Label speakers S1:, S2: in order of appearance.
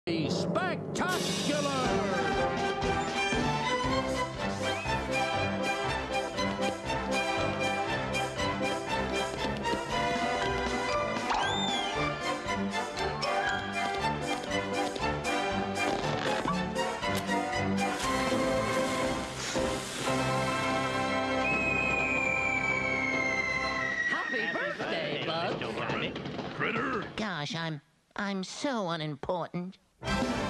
S1: Spectacular!
S2: Happy birthday, Bug.
S3: Critter?
S4: Gosh, I'm so unimportant.